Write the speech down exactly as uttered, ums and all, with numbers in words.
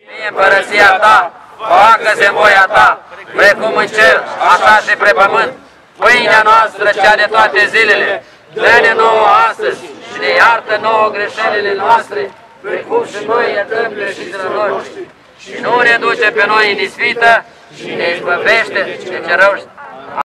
Fie împărăția ta, facă-se în voia ta, precum în cer, așa și pe pământ. Pâinea noastră, cea de toate zilele, dă-ne nouă astăzi și ne iartă nouă greșelile noastre, precum și noi iertăm greșiților noștri. Și nu ne duce pe noi în ispită și ne izbăvește de ce rău